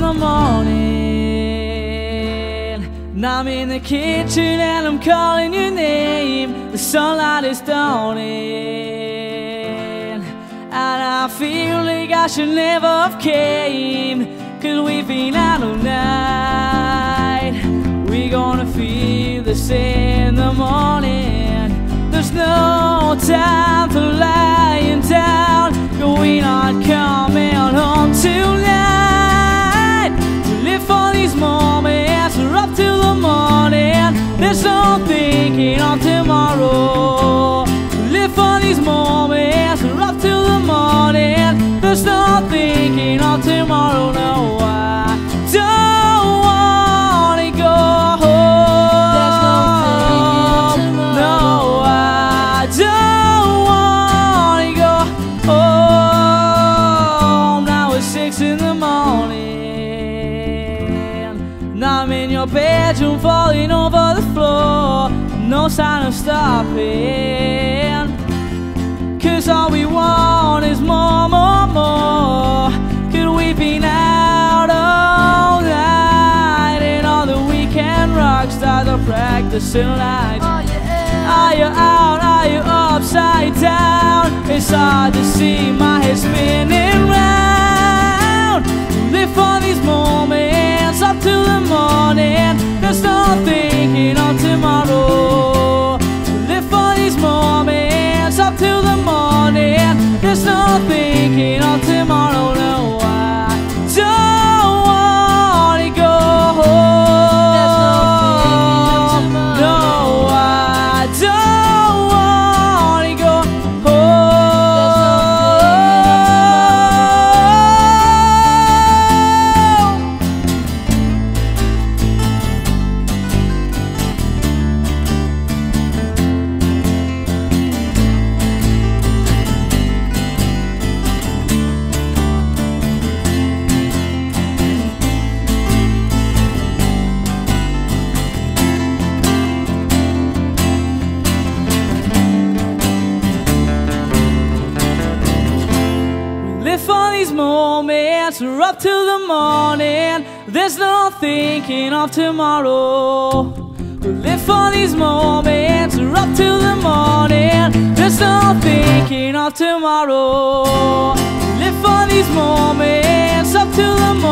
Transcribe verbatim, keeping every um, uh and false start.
the morning. And I'm in the kitchen and I'm calling your name. The sunlight is dawning, and I feel like I should never have came, 'cause we've been out all night. We're gonna feel this in the morning. There's no time for lying down, 'cause we're not coming home tonight. We live for these moments, we're up till the morning. There's no thinking of tomorrow. We live for these moments, we're up till the morning. There's no thinking of tomorrow. No, I don't wanna go home. There's no thinking of tomorrow. No, I don't wanna go home. Now it's six in the morning, and I'm in your bedroom falling over the floor. No sign of stopping, 'cause all we want is more, more, more. 'Cause we've been out all night, and all the weekend rock stars are practicing lights. Oh yeah. Are you out, are you upside down? It's hard to see, my head spinning round. Live for these moments up till the morning. There's no thinking of tomorrow. Live for these moments up till the morning. There's no thinking of tomorrow. No, I don't wanna go home. There's no thinking of tomorrow. No, I don't wanna go home. There's no Live for these moments, we're up till the morning. There's no thinking of tomorrow. We live for these moments, we're up till the morning. There's no thinking of tomorrow. We live for these moments up till the